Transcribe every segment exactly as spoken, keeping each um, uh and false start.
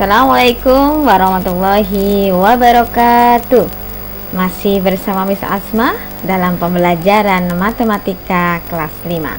Assalamualaikum warahmatullahi wabarakatuh. Masih bersama Miss Asma dalam pembelajaran matematika kelas lima.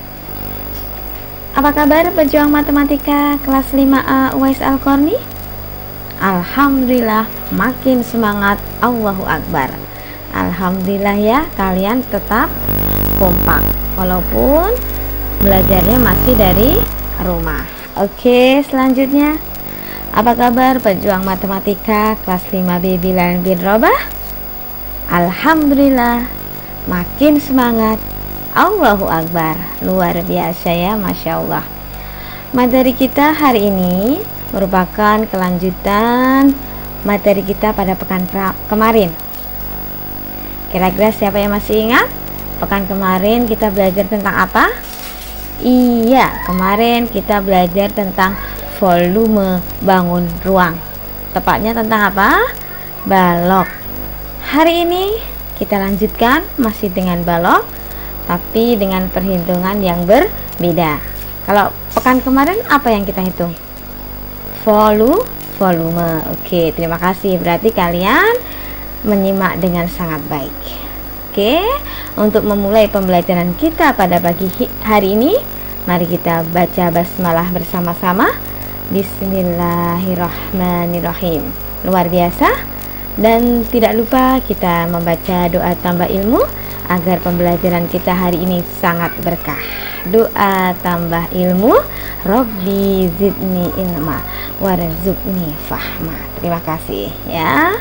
Apa kabar pejuang matematika kelas lima A Uwais Al-Qarni? Alhamdulillah makin semangat, Allahu Akbar. Alhamdulillah ya, kalian tetap kompak walaupun belajarnya masih dari rumah. Oke, selanjutnya, apa kabar pejuang matematika kelas lima B Bilal bin Rabah? Alhamdulillah makin semangat, Allahu Akbar. Luar biasa ya, Masya Allah. Materi kita hari ini merupakan kelanjutan materi kita pada pekan kemarin. Kira-kira siapa yang masih ingat? Pekan kemarin kita belajar tentang apa? Iya, kemarin kita belajar tentang volume bangun ruang. Tepatnya tentang apa? Balok. Hari ini kita lanjutkan masih dengan balok, tapi dengan perhitungan yang berbeda. Kalau pekan kemarin apa yang kita hitung? Volu, volume. Oke, terima kasih. Berarti kalian menyimak dengan sangat baik. Oke, untuk memulai pembelajaran kita pada pagi hari ini, mari kita baca basmalah bersama-sama. Bismillahirrahmanirrahim. Luar biasa. Dan tidak lupa kita membaca doa tambah ilmu agar pembelajaran kita hari ini sangat berkah. Doa tambah ilmu, Robbi zidni ilma warzuqni fahma. Terima kasih ya.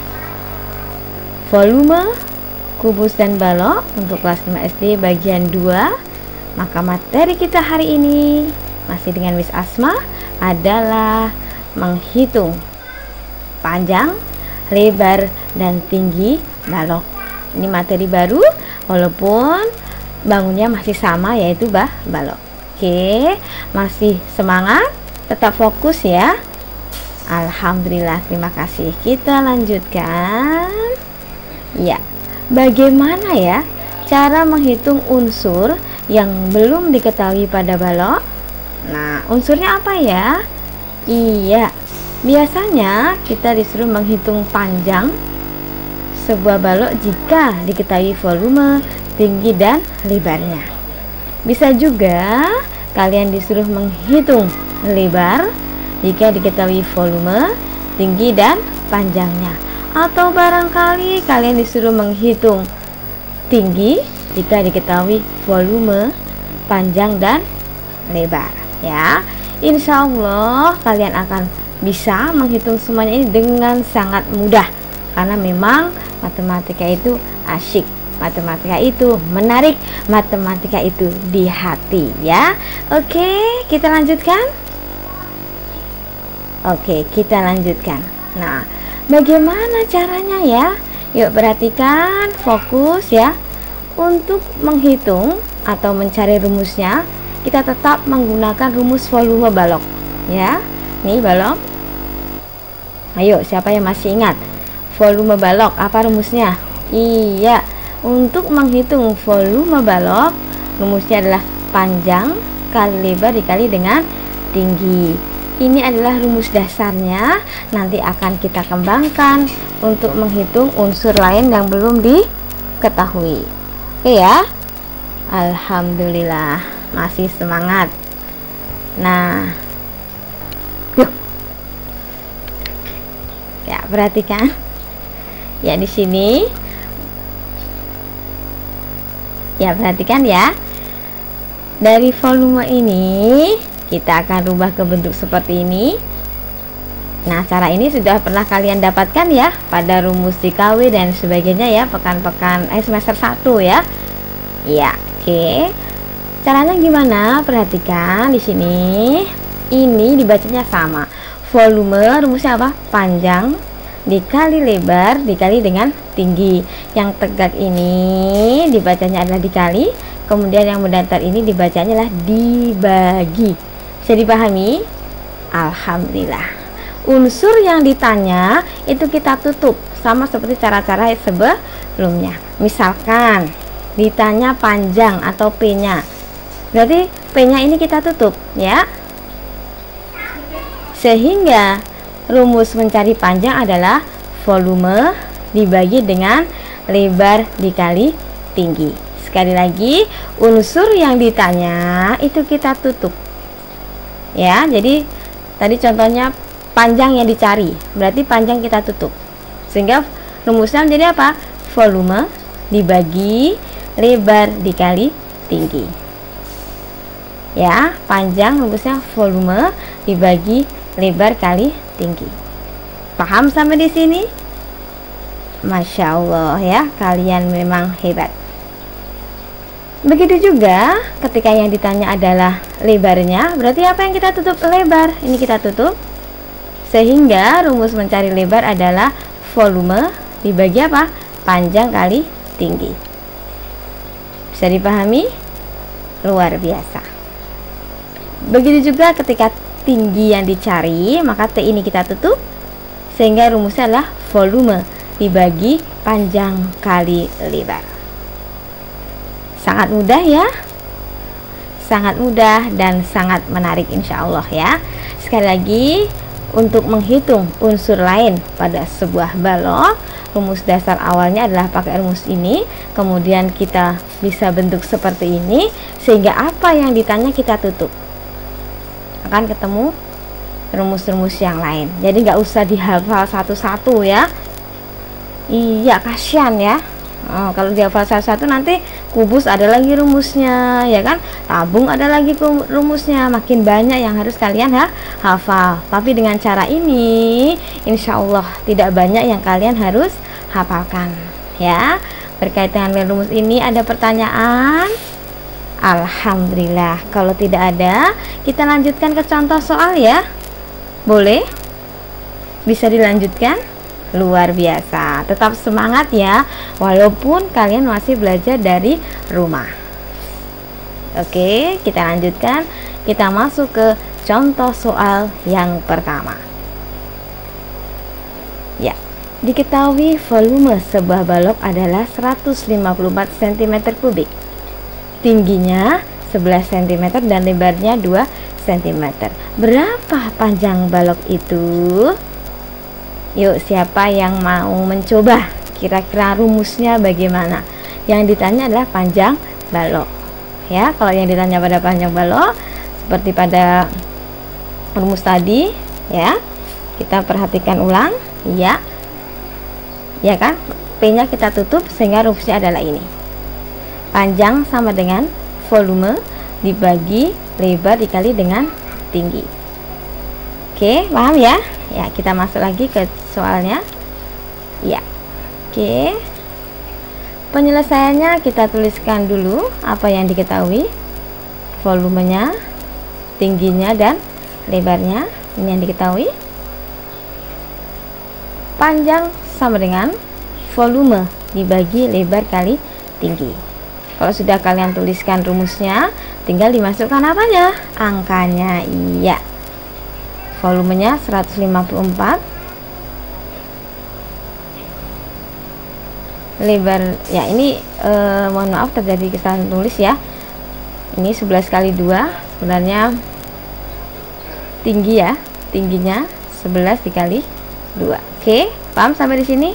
Volume, kubus dan balok untuk kelas lima S D bagian dua. Maka materi kita hari ini masih dengan Miss Asma adalah menghitung panjang, lebar, dan tinggi balok. Ini materi baru walaupun bangunnya masih sama, yaitu bah balok. Oke, masih semangat, tetap fokus ya. Alhamdulillah, terima kasih. Kita lanjutkan. Ya, bagaimana ya cara menghitung unsur yang belum diketahui pada balok? Nah, unsurnya apa ya? Iya, biasanya kita disuruh menghitung panjang sebuah balok jika diketahui volume, tinggi, dan lebarnya. Bisa juga kalian disuruh menghitung lebar jika diketahui volume, tinggi, dan panjangnya. Atau barangkali kalian disuruh menghitung tinggi jika diketahui volume, panjang, dan lebar ya. Insya Allah kalian akan bisa menghitung semuanya ini dengan sangat mudah, karena memang matematika itu asyik, matematika itu menarik, matematika itu di hati ya. Oke, kita lanjutkan. Oke, kita lanjutkan. Nah, bagaimana caranya ya? Yuk perhatikan, fokus ya. Untuk menghitung atau mencari rumusnya, kita tetap menggunakan rumus volume balok ya. Nih balok. Ayo, siapa yang masih ingat volume balok? Apa rumusnya? Iya, untuk menghitung volume balok, rumusnya adalah panjang kali lebar dikali dengan tinggi. Ini adalah rumus dasarnya, nanti akan kita kembangkan untuk menghitung unsur lain yang belum diketahui. Oke ya. Alhamdulillah, masih semangat. Nah, yuk. Ya, perhatikan. Ya, di sini. Ya, perhatikan ya. Dari volume ini kita akan rubah ke bentuk seperti ini. Nah, cara ini sudah pernah kalian dapatkan ya pada rumus D K W dan sebagainya ya, pekan-pekan eh semester satu ya. Iya, oke. Caranya gimana? Perhatikan di sini. Ini dibacanya sama. Volume rumusnya apa? Panjang dikali lebar dikali dengan tinggi. Yang tegak ini dibacanya adalah dikali, kemudian yang mendatar ini dibacanya adalah dibagi. Bisa dipahami? Alhamdulillah. Unsur yang ditanya itu kita tutup sama seperti cara-cara sebelumnya. Misalkan ditanya panjang atau P-nya, berarti P-nya ini kita tutup ya. Sehingga rumus mencari panjang adalah volume dibagi dengan lebar dikali tinggi. Sekali lagi, unsur yang ditanya itu kita tutup. Ya, jadi tadi contohnya panjang yang dicari, berarti panjang kita tutup. Sehingga rumusnya menjadi apa? Volume dibagi lebar dikali tinggi. Ya, panjang rumusnya volume dibagi lebar kali tinggi. Paham sampai di sini? Masya Allah ya, kalian memang hebat. Begitu juga ketika yang ditanya adalah lebarnya, berarti apa yang kita tutup? Lebar. Ini kita tutup. Sehingga rumus mencari lebar adalah volume dibagi apa? Panjang kali tinggi. Bisa dipahami? Luar biasa. Begitu juga ketika tinggi yang dicari, maka T ini kita tutup. Sehingga rumusnya adalah volume dibagi panjang kali lebar. Sangat mudah ya, sangat mudah dan sangat menarik insya Allah ya. Sekali lagi, untuk menghitung unsur lain pada sebuah balok, rumus dasar awalnya adalah pakai rumus ini. Kemudian kita bisa bentuk seperti ini, sehingga apa yang ditanya kita tutup, akan ketemu rumus-rumus yang lain. Jadi nggak usah dihafal satu-satu ya. Iya, kasihan ya. Oh, kalau dihafal satu-satu nanti kubus ada lagi rumusnya, ya kan? Tabung ada lagi rumusnya. Makin banyak yang harus kalian ha hafal. Tapi dengan cara ini, insya Allah tidak banyak yang kalian harus hafalkan. Ya, berkaitan dengan rumus ini ada pertanyaan? Alhamdulillah. Kalau tidak ada, kita lanjutkan ke contoh soal ya. Boleh? Bisa dilanjutkan? Luar biasa. Tetap semangat ya, walaupun kalian masih belajar dari rumah. Oke, kita lanjutkan. Kita masuk ke contoh soal yang pertama. Ya, diketahui volume sebuah balok adalah seratus lima puluh empat sentimeter kubik. Tingginya sebelas sentimeter dan lebarnya dua sentimeter. Berapa panjang balok itu? Yuk, siapa yang mau mencoba? Kira-kira rumusnya bagaimana? Yang ditanya adalah panjang balok. Ya, kalau yang ditanya pada panjang balok seperti pada rumus tadi, ya. Kita perhatikan ulang, ya. Ya kan? P-nya kita tutup sehingga rumusnya adalah ini. Panjang sama dengan volume dibagi lebar dikali dengan tinggi. Oke, paham ya? Ya, kita masuk lagi ke soalnya. Ya. Oke. Penyelesaiannya kita tuliskan dulu apa yang diketahui. Volumenya, tingginya dan lebarnya. Ini yang diketahui. Panjang sama dengan volume dibagi lebar kali tinggi. Kalau sudah kalian tuliskan rumusnya, tinggal dimasukkan apanya? Angkanya. Iya. Volumenya seratus lima puluh empat, lebar ya ini eh, mohon maaf terjadi kesalahan tulis ya, ini sebelas kali dua, sebenarnya tinggi ya, tingginya sebelas dikali dua. Oke, paham sampai di sini?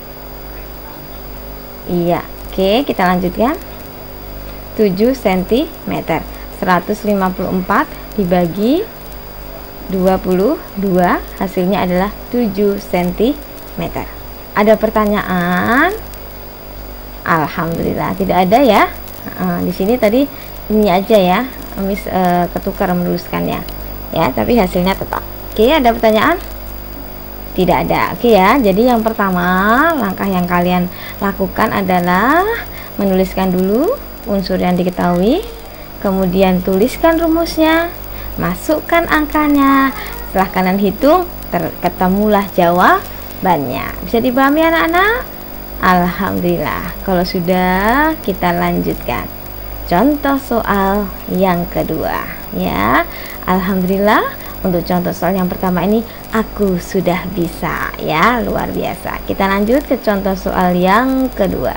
Iya. Oke, kita lanjutkan. Tujuh sentimeter, seratus lima puluh empat dibagi dua puluh dua, hasilnya adalah tujuh sentimeter. Ada pertanyaan? Alhamdulillah tidak ada ya. Uh, di sini tadi ini aja ya, Miss uh, ketukar menuliskannya ya, tapi hasilnya tetap. Oke, ada pertanyaan? Tidak ada. Oke ya, jadi yang pertama langkah yang kalian lakukan adalah menuliskan dulu unsur yang diketahui, kemudian tuliskan rumusnya, masukkan angkanya. Setelah kalian hitung, ketemulah jawabannya. Bisa dipahami anak-anak? Alhamdulillah. Kalau sudah, kita lanjutkan contoh soal yang kedua ya. Alhamdulillah, untuk contoh soal yang pertama ini aku sudah bisa ya, luar biasa. Kita lanjut ke contoh soal yang kedua.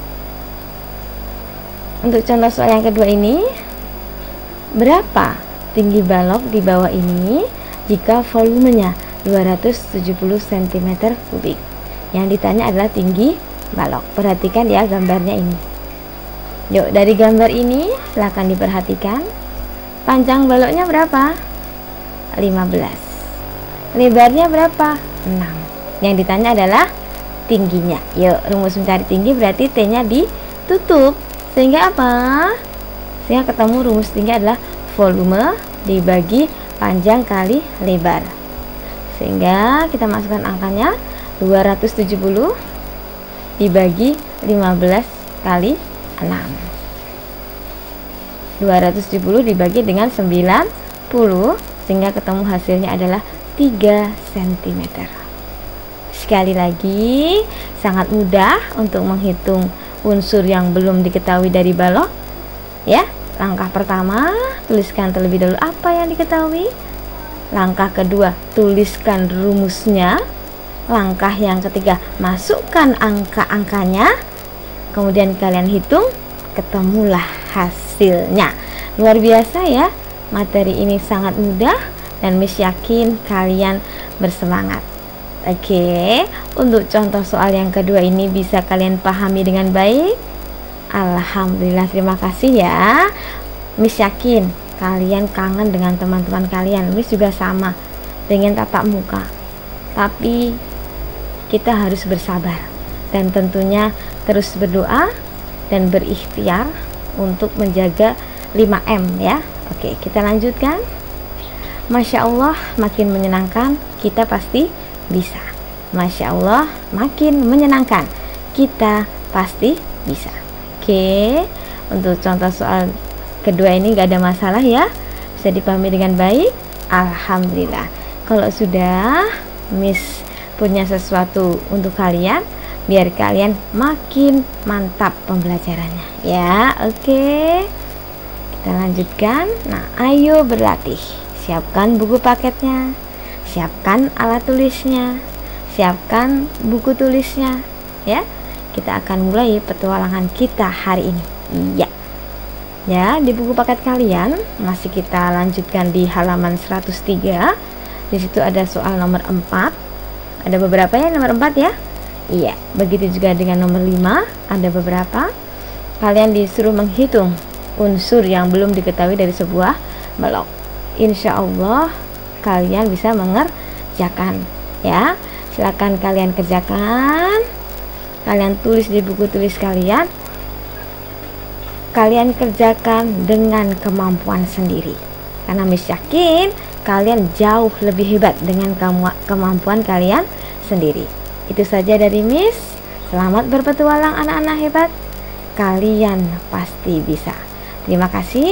Untuk contoh soal yang kedua ini, berapa tinggi balok di bawah ini jika volumenya dua ratus tujuh puluh sentimeter kubik. Yang ditanya adalah tinggi balok. Perhatikan ya gambarnya ini. Yuk, dari gambar ini silahkan diperhatikan. Panjang baloknya berapa? lima belas. Lebarnya berapa? enam. Yang ditanya adalah tingginya. Yuk, rumus mencari tinggi berarti T-nya ditutup. Sehingga apa? Sehingga ketemu rumus tinggi adalah volume dibagi panjang kali lebar. Sehingga kita masukkan angkanya dua ratus tujuh puluh dibagi lima belas kali enam. dua ratus tujuh puluh dibagi dengan sembilan puluh sehingga ketemu hasilnya adalah tiga sentimeter. Sekali lagi, sangat mudah untuk menghitung unsur yang belum diketahui dari balok. Ya, langkah pertama, tuliskan terlebih dahulu apa yang diketahui. Langkah kedua, tuliskan rumusnya. Langkah yang ketiga, masukkan angka-angkanya. Kemudian kalian hitung, ketemulah hasilnya. Luar biasa ya, materi ini sangat mudah dan Miss yakin kalian bersemangat. Oke, untuk contoh soal yang kedua ini bisa kalian pahami dengan baik. Alhamdulillah, terima kasih ya. Miss yakin kalian kangen dengan teman-teman kalian. Miss juga sama, pengen tatap muka. Tapi kita harus bersabar dan tentunya terus berdoa dan berikhtiar untuk menjaga lima M ya. Oke, kita lanjutkan. Masya Allah, makin menyenangkan, kita pasti bisa. Masya Allah, makin menyenangkan, kita pasti bisa. Oke, untuk contoh soal kedua ini gak ada masalah ya, bisa dipahami dengan baik. Alhamdulillah. Kalau sudah, Miss punya sesuatu untuk kalian, biar kalian makin mantap pembelajarannya ya. Oke, kita lanjutkan. Nah, ayo berlatih. Siapkan buku paketnya, siapkan alat tulisnya, siapkan buku tulisnya ya. Kita akan mulai petualangan kita hari ini. Iya. Ya, di buku paket kalian masih kita lanjutkan di halaman seratus tiga. Di situ ada soal nomor empat. Ada beberapa ya nomor empat ya. Iya, begitu juga dengan nomor lima, ada beberapa. Kalian disuruh menghitung unsur yang belum diketahui dari sebuah balok. Insya Allah kalian bisa mengerjakan ya. Silakan kalian kerjakan. Kalian tulis di buku tulis kalian. Kalian kerjakan dengan kemampuan sendiri. Karena Miss yakin kalian jauh lebih hebat dengan kemampuan kalian sendiri. Itu saja dari Miss. Selamat berpetualang anak-anak hebat. Kalian pasti bisa. Terima kasih.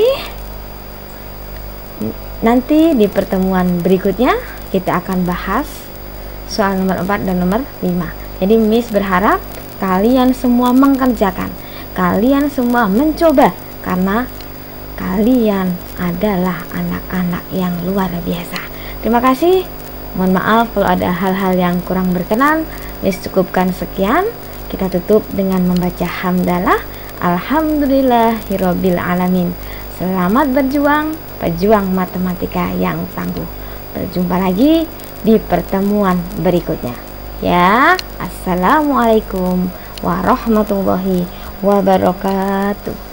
Nanti di pertemuan berikutnya kita akan bahas soal nomor empat dan nomor lima. Jadi Miss berharap kalian semua mengerjakan, kalian semua mencoba, karena kalian adalah anak-anak yang luar biasa. Terima kasih. Mohon maaf kalau ada hal-hal yang kurang berkenan. Miss cukupkan sekian. Kita tutup dengan membaca hamdalah. Alhamdulillahirabbil alamin. Selamat berjuang, pejuang matematika yang tangguh. Berjumpa lagi di pertemuan berikutnya. Ya, assalamualaikum warahmatullahi wabarakatuh.